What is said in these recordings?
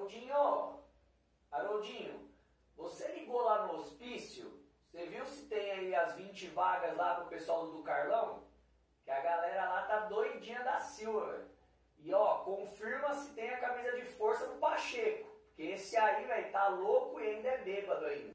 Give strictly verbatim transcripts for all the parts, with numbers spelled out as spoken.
Haroldinho, Haroldinho, você ligou lá no hospício? Você viu se tem aí as vinte vagas lá pro pessoal do Carlão? Que a galera lá tá doidinha da Silva, velho. E ó, confirma se tem a camisa de força do Pacheco. Porque esse aí, velho, tá louco e ainda é bêbado ainda.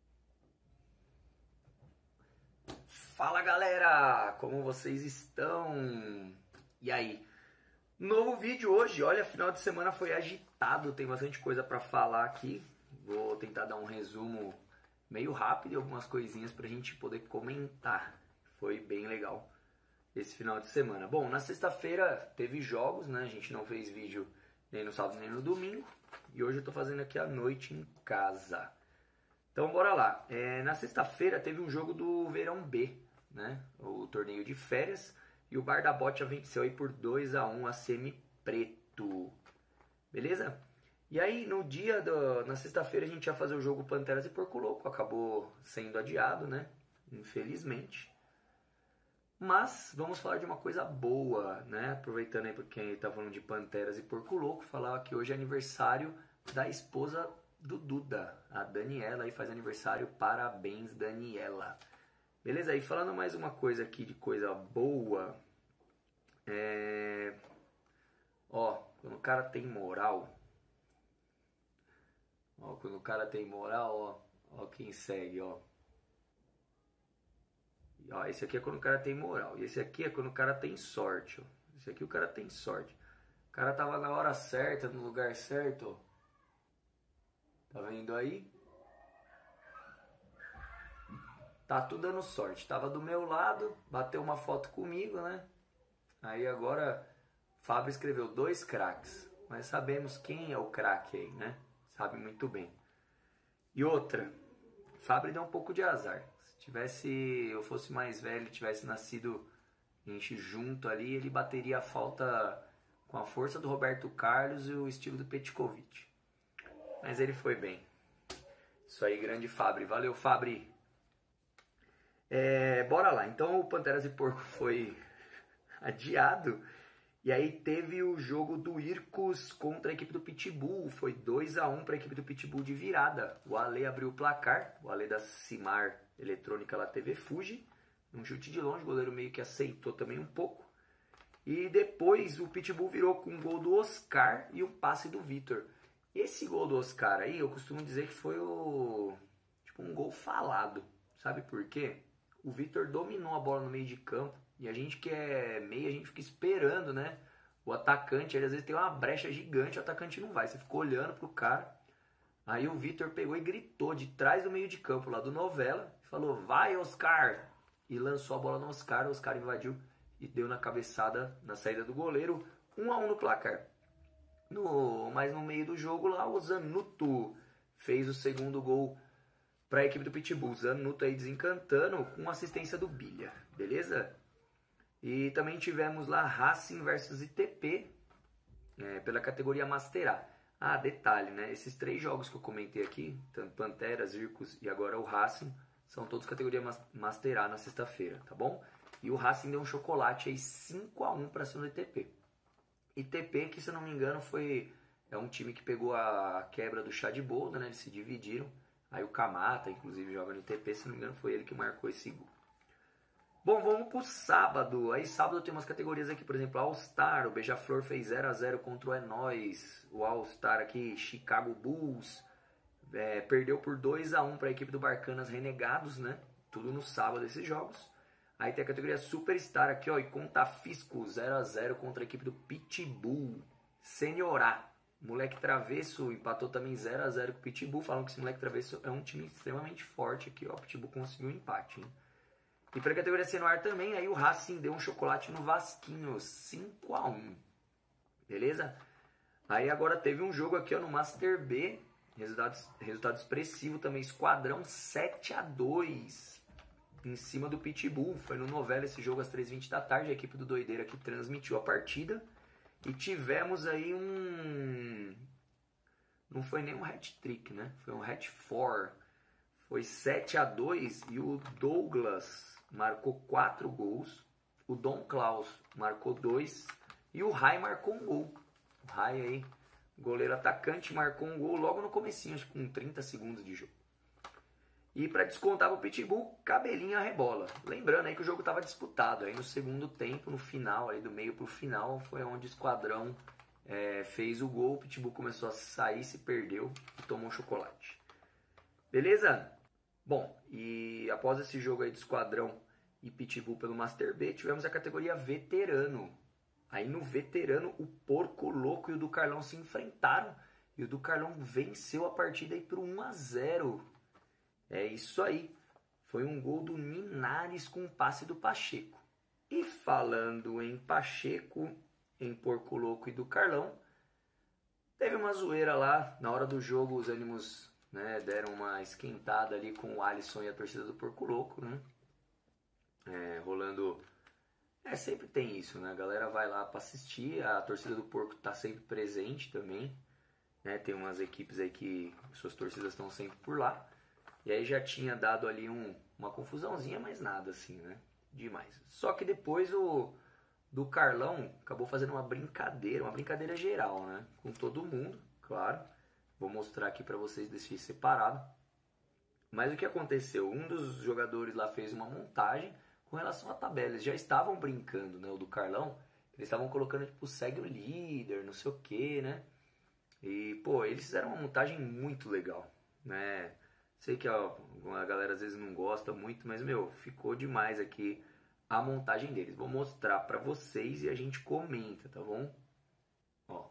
Fala galera, como vocês estão? E aí? Novo vídeo hoje, olha, final de semana foi agitado, tem bastante coisa pra falar aqui. Vou tentar dar um resumo meio rápido e algumas coisinhas pra gente poder comentar. Foi bem legal esse final de semana. Bom, na sexta-feira teve jogos, né? A gente não fez vídeo nem no sábado nem no domingo. E hoje eu tô fazendo aqui à noite em casa. Então bora lá. É, na sexta-feira teve um jogo do Verão B, né? O torneio de férias. E o Bar da Botia venceu aí por dois a um a Semi Preto. Beleza? E aí no dia, do, na sexta-feira a gente ia fazer o jogo Panteras e Porco Louco. Acabou sendo adiado, né? Infelizmente. Mas vamos falar de uma coisa boa, né? Aproveitando aí para quem tá falando de Panteras e Porco Louco, falar que hoje é aniversário da esposa do Duda, a Daniela, aí faz aniversário, parabéns Daniela. Beleza? E falando mais uma coisa aqui de coisa boa, é... ó, quando o cara tem moral, ó, quando o cara tem moral, ó, ó quem segue, ó. E, ó, esse aqui é quando o cara tem moral, e esse aqui é quando o cara tem sorte, ó. Esse aqui o cara tem sorte. O cara tava na hora certa, no lugar certo, ó. Tá vendo aí? Tá tudo dando sorte. Tava do meu lado, bateu uma foto comigo, né? Aí agora, Fábio escreveu dois craques. Mas sabemos quem é o craque aí, né? Sabe muito bem. E outra, Fábio deu um pouco de azar. Se tivesse, eu fosse mais velho, tivesse nascido a gente junto ali, ele bateria a falta com a força do Roberto Carlos e o estilo do Petkovic. Mas ele foi bem. Isso aí, grande Fabri. Valeu, Fabri. É, bora lá. Então o Panteras e Porco foi adiado. E aí teve o jogo do Ircus contra a equipe do Pitbull. Foi dois a um para a equipe do Pitbull de virada. O Ale abriu o placar. O Ale da Cimar Eletrônica lá T V Fuji. Um chute de longe. O goleiro meio que aceitou também um pouco. E depois o Pitbull virou com um gol do Oscar e um passe do Vitor. Esse gol do Oscar aí, eu costumo dizer que foi o tipo um gol falado. Sabe por quê? O Vitor dominou a bola no meio de campo. E a gente que é meio, a gente fica esperando, né? O atacante, ele às vezes tem uma brecha gigante, o atacante não vai. Você ficou olhando pro cara. Aí o Vitor pegou e gritou de trás do meio de campo lá do Novela. Falou, vai Oscar! E lançou a bola no Oscar. O Oscar invadiu e deu na cabeçada na saída do goleiro. um a um no placar. No, mas no meio do jogo lá, o Zanuto fez o segundo gol para a equipe do Pitbull. Zanuto aí desencantando com assistência do Bilha, beleza? E também tivemos lá Racing versus I T P é, pela categoria Master A. Ah, detalhe, né? Esses três jogos que eu comentei aqui, tanto Panteras, Ircus e agora o Racing, são todos categoria Master A na sexta-feira, tá bom? E o Racing deu um chocolate aí cinco a um para cima do I T P. I T P, que se eu não me engano foi é um time que pegou a quebra do chá de bolda, né? Eles se dividiram. Aí o Kamata, inclusive, joga no I T P, se não me engano foi ele que marcou esse gol. Bom, vamos pro sábado. Aí sábado tem umas categorias aqui, por exemplo, All-Star. O Beija-Flor fez zero a zero contra o É Nóis. O All-Star aqui, Chicago Bulls. É, perdeu por dois a um para a equipe do Barcanas Renegados, né? Tudo no sábado esses jogos. Aí tem a categoria Superstar aqui, ó, e Contafisco, zero a zero contra a equipe do Pitbull. Senior A, moleque travesso, empatou também zero a zero com o Pitbull. Falam que esse moleque travesso é um time extremamente forte aqui, ó. O Pitbull conseguiu um empate, hein? E para a categoria Senior A também, aí o Racing deu um chocolate no Vasquinho, cinco a um. Beleza? Aí agora teve um jogo aqui, ó, no Master B, resultado, resultado expressivo também, Esquadrão sete a dois. Em cima do Pitbull, foi no Novela esse jogo às três e vinte da tarde, a equipe do Doideira que transmitiu a partida. E tivemos aí um... não foi nem um hat-trick, né? Foi um hat-four. Foi sete a dois e o Douglas marcou quatro gols. O Dom Klaus marcou dois e o Rai marcou um gol. O Rai aí goleiro atacante, marcou um gol logo no comecinho, acho que com trinta segundos de jogo. E para descontar o Pitbull, Cabelinho rebola. Lembrando aí que o jogo estava disputado. Aí no segundo tempo, no final, aí do meio para o final, foi onde o Esquadrão é, fez o gol. O Pitbull começou a sair, se perdeu e tomou chocolate. Beleza? Bom, e após esse jogo aí de Esquadrão e Pitbull pelo Master B, tivemos a categoria Veterano. Aí no Veterano, o Porco Louco e o do Carlão se enfrentaram. E o do Carlão venceu a partida aí por um a zero. É isso aí. Foi um gol do Minares com um passe do Pacheco. E falando em Pacheco, em Porco Louco e do Carlão, teve uma zoeira lá. Na hora do jogo, os ânimos, né, deram uma esquentada ali com o Alisson e a torcida do Porco Louco, né? É, rolando... É, sempre tem isso, né? A galera vai lá para assistir, a torcida do Porco tá sempre presente também, né? Tem umas equipes aí que suas torcidas estão sempre por lá. E aí já tinha dado ali um, uma confusãozinha, mas nada assim, né? Demais. Só que depois o do Carlão acabou fazendo uma brincadeira, uma brincadeira geral, né? Com todo mundo, claro. Vou mostrar aqui para vocês desse separado. Mas o que aconteceu? Um dos jogadores lá fez uma montagem com relação à tabela. Eles já estavam brincando, né? O do Carlão. Eles estavam colocando, tipo, segue o líder, não sei o que, né? E, pô, eles fizeram uma montagem muito legal, né? Sei que ó, a galera às vezes não gosta muito, mas, meu, ficou demais aqui a montagem deles. Vou mostrar pra vocês e a gente comenta, tá bom? Ó.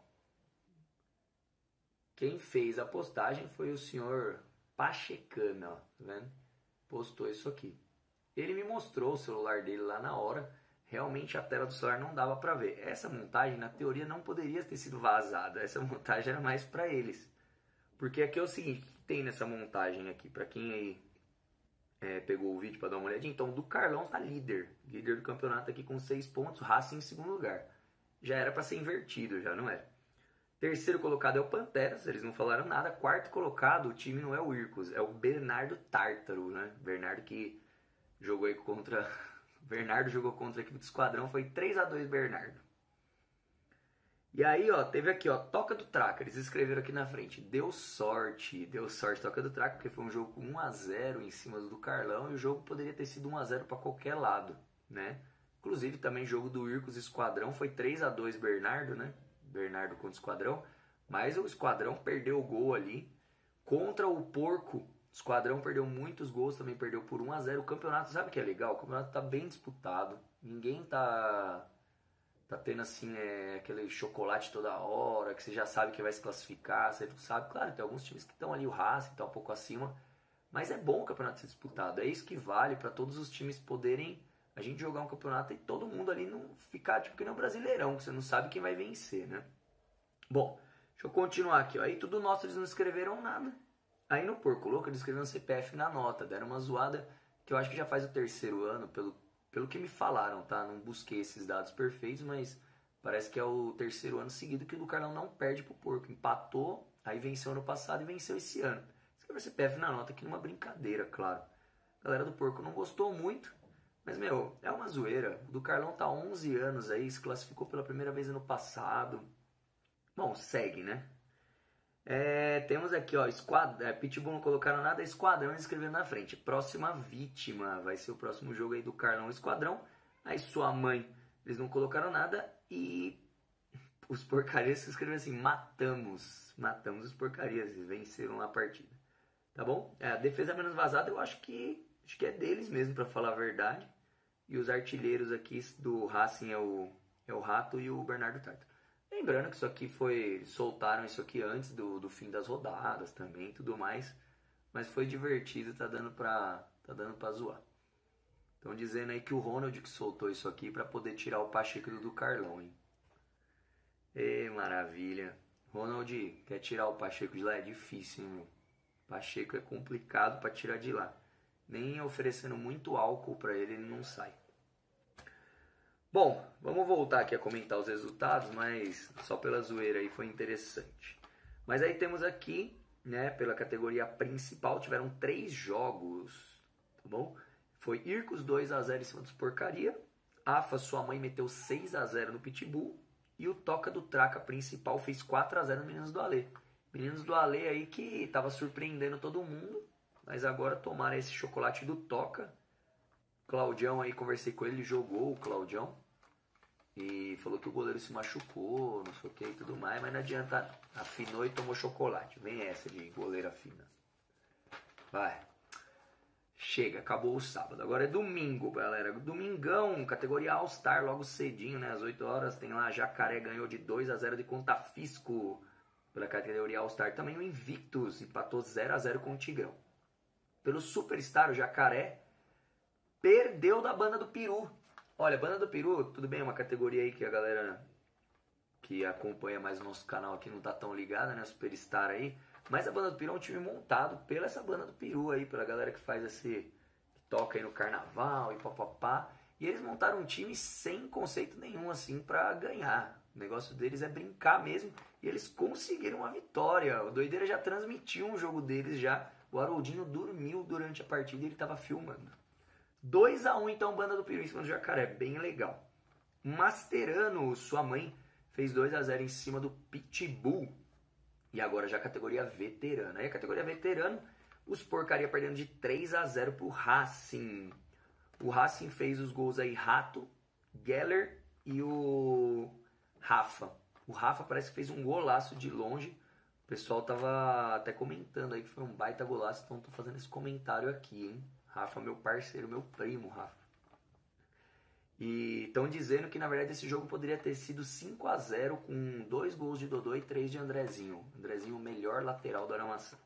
Quem fez a postagem foi o senhor Pachecana, ó, tá vendo? Postou isso aqui. Ele me mostrou o celular dele lá na hora. Realmente a tela do celular não dava pra ver. Essa montagem, na teoria, não poderia ter sido vazada. Essa montagem era mais pra eles. Porque aqui é o seguinte, o que tem nessa montagem aqui? Pra quem aí é, pegou o vídeo pra dar uma olhadinha. Então, o do Carlão tá líder. Líder do campeonato aqui com seis pontos. Racing em segundo lugar. Já era pra ser invertido, já não era. Terceiro colocado é o Panteras. Eles não falaram nada. Quarto colocado, o time não é o Ircos. É o Bernardo Tártaro, né? Bernardo que jogou aí contra... Bernardo jogou contra a equipe do Esquadrão. Foi três a dois Bernardo. E aí, ó, teve aqui, ó, Toca do Traca. Eles escreveram aqui na frente. Deu sorte, deu sorte Toca do Traca, porque foi um jogo com um a zero em cima do Carlão. E o jogo poderia ter sido um a zero para qualquer lado, né? Inclusive, também jogo do Ircos Esquadrão. Foi três a dois Bernardo, né? Bernardo contra o Esquadrão. Mas o Esquadrão perdeu o gol ali. Contra o Porco, o Esquadrão perdeu muitos gols, também perdeu por um a zero. O campeonato, sabe o que é legal? O campeonato tá bem disputado. Ninguém tá... Tá tendo assim, é, aquele chocolate toda hora, que você já sabe que vai se classificar, você sabe, claro, tem alguns times que estão ali, o Racing está um pouco acima, mas é bom o campeonato ser disputado, é isso que vale para todos os times poderem, a gente jogar um campeonato e todo mundo ali não ficar, tipo, que nem um Brasileirão, que você não sabe quem vai vencer, né? Bom, deixa eu continuar aqui, ó. Aí tudo nosso eles não escreveram nada, aí no Porco Louco eles escreveram C P F na nota, deram uma zoada, que eu acho que já faz o terceiro ano, pelo Pelo que me falaram, tá? Não busquei esses dados perfeitos, mas parece que é o terceiro ano seguido que o do Carlão não perde pro Porco. Empatou, aí venceu ano passado e venceu esse ano. Escreveu C P F na nota aqui numa brincadeira, claro. A galera do Porco não gostou muito, mas, meu, é uma zoeira. O do Carlão tá há onze anos aí, se classificou pela primeira vez ano passado. Bom, segue, né? É, temos aqui, ó, Esquad... é, Pitbull não colocaram nada, Esquadrão escrevendo na frente. Próxima vítima, vai ser o próximo jogo aí do Carlão Esquadrão. Aí sua mãe, eles não colocaram nada. E os porcarias escreveram assim, matamos, matamos os porcarias, eles venceram a partida. Tá bom? É, a defesa menos vazada eu acho que, acho que é deles mesmo, pra falar a verdade. E os artilheiros aqui do Racing é o, é o Rato e o Bernardo Tártaro. Lembrando que isso aqui foi... Soltaram isso aqui antes do, do fim das rodadas também e tudo mais. Mas foi divertido, tá dando pra, tá dando pra zoar. Estão dizendo aí que o Ronald que soltou isso aqui pra poder tirar o Pacheco do Carlão, hein? Ê, maravilha. Ronald, quer tirar o Pacheco de lá? É difícil, hein, meu? Pacheco é complicado pra tirar de lá. Nem oferecendo muito álcool pra ele, ele não sai. Bom, vamos voltar aqui a comentar os resultados, mas só pela zoeira aí foi interessante. Mas aí temos aqui, né, pela categoria principal, tiveram três jogos, tá bom? Foi Ircos dois a zero em cima dos Porcaria, Afa, sua mãe, meteu seis a zero no Pitbull, e o Toca do Traca principal fez quatro a zero no Meninos do Alê. Meninos do Alê aí que tava surpreendendo todo mundo, mas agora tomaram esse chocolate do Toca. Claudião aí, conversei com ele, ele jogou o Claudião e falou que o goleiro se machucou, não sei o que e tudo mais, mas não adianta, afinou e tomou chocolate. Vem essa de goleiro afina. Vai. Chega, acabou o sábado. Agora é domingo, galera. Domingão, categoria All-Star, logo cedinho, né? Às oito horas, tem lá Jacaré ganhou de dois a zero de Contafisco pela categoria All-Star. Também o Invictus empatou zero a zero com o Tigrão. Pelo Superstar, o Jacaré perdeu da Banda do Peru. Olha, Banda do Peru, tudo bem, é uma categoria aí que a galera que acompanha mais o nosso canal aqui não tá tão ligada, né? Superstar aí. Mas a Banda do Peru é um time montado pela essa Banda do Peru aí, pela galera que faz esse... que toca aí no carnaval e papapá. E eles montaram um time sem conceito nenhum, assim, pra ganhar. O negócio deles é brincar mesmo. E eles conseguiram uma vitória. O Doideira já transmitiu um jogo deles já. O Haroldinho dormiu durante a partida e ele tava filmando. dois a um então, Banda do Peru em cima do Jacaré. Bem legal. Masterano, sua mãe, fez dois a zero em cima do Pitbull. E agora já a categoria veterana. Aí a categoria veterano, os porcaria perdendo de três a zero pro Racing. O Racing fez os gols aí, Rato, Geller e o Rafa. O Rafa parece que fez um golaço de longe. O pessoal tava até comentando aí que foi um baita golaço, então tô fazendo esse comentário aqui, hein. Rafa, meu parceiro, meu primo, Rafa. E estão dizendo que, na verdade, esse jogo poderia ter sido cinco a zero com dois gols de Dodô e três de Andrezinho. Andrezinho, o melhor lateral do Aramaçã.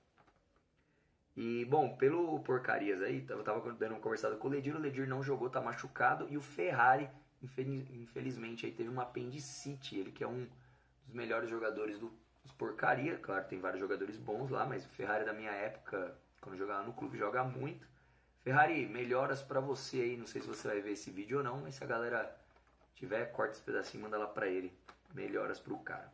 E, bom, pelo porcarias aí, eu tava dando uma conversada com o Ledir, o Ledir não jogou, tá machucado. E o Ferrari, infelizmente, aí teve uma apendicite. Ele que é um dos melhores jogadores do, dos porcaria. Claro, tem vários jogadores bons lá, mas o Ferrari da minha época, quando jogava no clube, joga muito. Ferrari, melhoras pra você aí, não sei se você vai ver esse vídeo ou não, mas se a galera tiver, corta esse pedacinho e manda lá pra ele. Melhoras pro cara.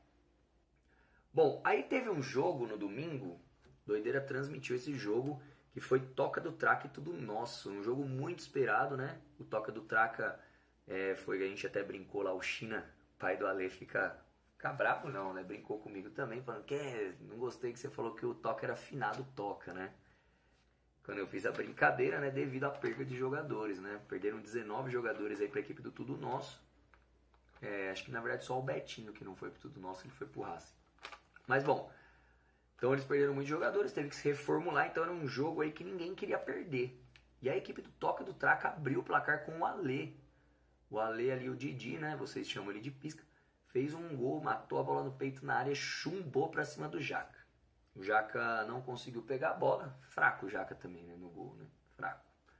Bom, aí teve um jogo no domingo, Doideira transmitiu esse jogo, que foi Toca do Traca e Tudo Nosso. Um jogo muito esperado, né? O Toca do Traca é, foi, a gente até brincou lá, o China, pai do Ale, fica, fica bravo não, né? Brincou comigo também, falando que é, não gostei que você falou que o Toca era afinado Toca, né? Quando eu fiz a brincadeira, né, devido à perda de jogadores, né, perderam dezenove jogadores aí para a equipe do Tudo Nosso, é, acho que na verdade só o Betinho que não foi pro Tudo Nosso, ele foi pro Racing. Mas bom, então eles perderam muitos jogadores, teve que se reformular, então era um jogo aí que ninguém queria perder. E a equipe do Toca do Traca abriu o placar com o Alê. O Alê ali, o Didi, né, vocês chamam ele de Pisca, fez um gol, matou a bola no peito na área, chumbou para cima do Jaca. O Jaca não conseguiu pegar a bola. Fraco o Jaca também, né? No gol, né? Fraco.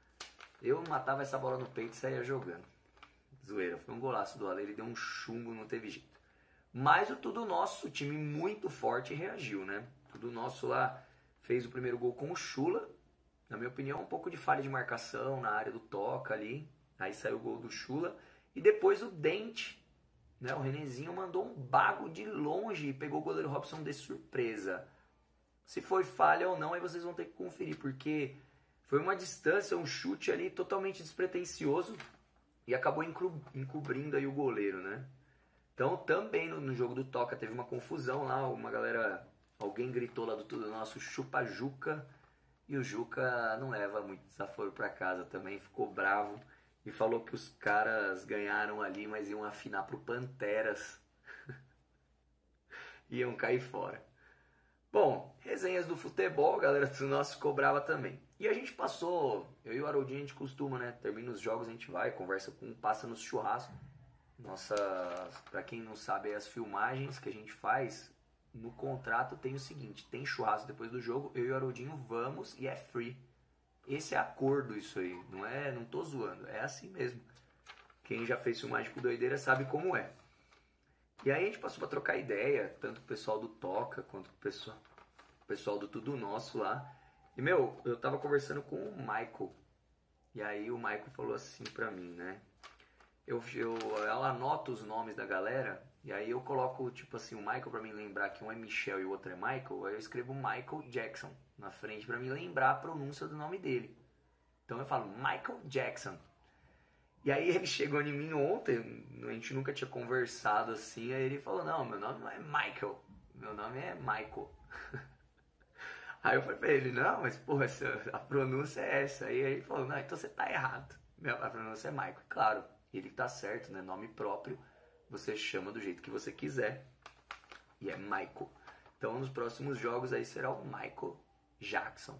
Eu matava essa bola no peito e saía jogando. Zoeira. Foi um golaço do Ale. Ele deu um chumbo, não teve jeito. Mas o Tudo Nosso, o time muito forte, reagiu, né? Tudo Nosso lá fez o primeiro gol com o Chula. Na minha opinião, um pouco de falha de marcação na área do Toca ali. Aí saiu o gol do Chula. E depois o Dente, né? O Renezinho mandou um bago de longe e pegou o goleiro Robson de surpresa. Se foi falha ou não, aí vocês vão ter que conferir, porque foi uma distância, um chute ali totalmente despretensioso e acabou encobrindo aí o goleiro, né? Então também no, no jogo do Toca teve uma confusão lá, uma galera, alguém gritou lá do Tudo Nosso, chupa Juca, e o Juca não leva muito desaforo pra casa também, ficou bravo e falou que os caras ganharam ali, mas iam afinar pro Panteras, iam cair fora. Bom, resenhas do futebol, galera do nosso cobrava também. E a gente passou, eu e o Haroldinho, a gente costuma, né? Termina os jogos, a gente vai, conversa com, passa nos churrascos. Nossa, pra quem não sabe, as filmagens que a gente faz, no contrato tem o seguinte, tem churrasco depois do jogo, eu e o Haroldinho vamos e é free. Esse é acordo isso aí, não é, não tô zoando, é assim mesmo. Quem já fez filmagem com Doideira sabe como é. E aí a gente passou pra trocar ideia, tanto com o pessoal do Toca, quanto com o pessoal, o pessoal do Tudo Nosso lá. E, meu, eu tava conversando com o Michael. E aí o Michael falou assim pra mim, né? Eu, eu, eu anoto os nomes da galera, e aí eu coloco, tipo assim, o Michael pra me lembrar que um é Michel e o outro é Michael, aí eu escrevo Michael Jackson na frente pra me lembrar a pronúncia do nome dele. Então eu falo Michael Jackson. E aí ele chegou em mim ontem, a gente nunca tinha conversado assim, aí ele falou, não, meu nome não é Michael, meu nome é Michael. Aí eu falei pra ele, não, mas porra, a pronúncia é essa. Aí ele falou, não, então você tá errado. A pronúncia é Michael. Claro, ele tá certo, né? Nome próprio, você chama do jeito que você quiser. E é Michael. Então nos próximos jogos aí será o Michael Jackson.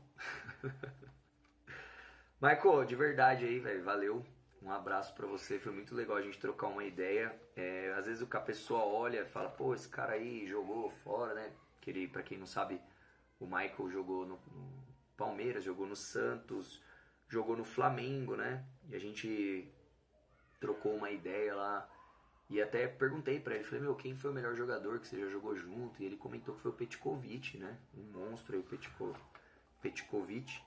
Michael, de verdade aí, velho, valeu. Um abraço pra você, foi muito legal a gente trocar uma ideia. É, às vezes a pessoa olha e fala, pô, esse cara aí jogou fora, né? Que ele, pra quem não sabe, o Michael jogou no, no Palmeiras, jogou no Santos, jogou no Flamengo, né? E a gente trocou uma ideia lá. E até perguntei pra ele, falei, meu, quem foi o melhor jogador que você já jogou junto? E ele comentou que foi o Petkovic, né? Um monstro aí, o Petko, Petkovic.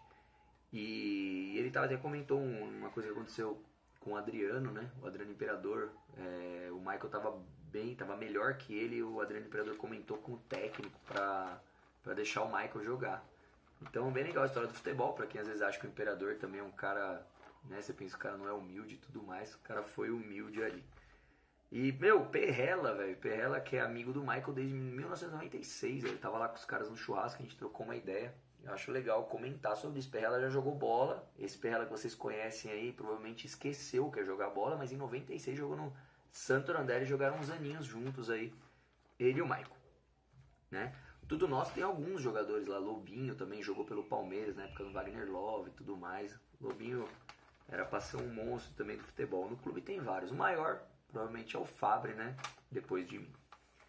E ele tava, até comentou uma coisa que aconteceu com o Adriano, né? O Adriano Imperador. É, o Michael tava bem, tava melhor que ele. E o Adriano Imperador comentou com o técnico pra... para deixar o Michael jogar. Então, bem legal a história do futebol, para quem às vezes acha que o Imperador também é um cara, né, você pensa que o cara não é humilde e tudo mais, o cara foi humilde ali. E, meu, Perrella, velho, Perrella que é amigo do Michael desde mil novecentos e noventa e seis, ele tava lá com os caras no churrasco, a gente trocou uma ideia. Eu acho legal comentar sobre isso. Perrella já jogou bola, esse Perrella que vocês conhecem aí provavelmente esqueceu que é jogar bola, mas em noventa e seis jogou no Santo André e jogaram uns aninhos juntos aí, ele e o Michael, né? Tudo nosso tem alguns jogadores lá, Lobinho também jogou pelo Palmeiras na época do Wagner Love e tudo mais. Lobinho era pra ser um monstro também do futebol. No clube tem vários, o maior provavelmente é o Fábio, né? Depois de mim.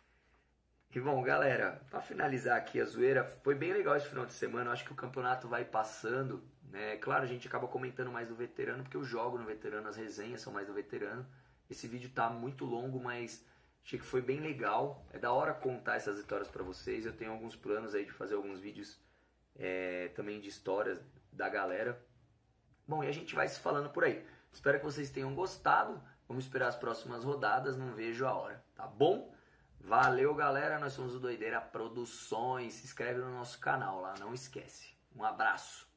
E bom, galera, pra finalizar aqui a zoeira, foi bem legal esse final de semana. Eu acho que o campeonato vai passando, né? Claro, a gente acaba comentando mais do veterano, porque eu jogo no veterano, as resenhas são mais do veterano. Esse vídeo tá muito longo, mas achei que foi bem legal. É da hora contar essas histórias pra vocês. Eu tenho alguns planos aí de fazer alguns vídeos é, também de histórias da galera. Bom, e a gente vai se falando por aí. Espero que vocês tenham gostado. Vamos esperar as próximas rodadas, não vejo a hora, tá bom? Valeu, galera. Nós somos o Doideira Produções. Se inscreve no nosso canal lá, não esquece. Um abraço.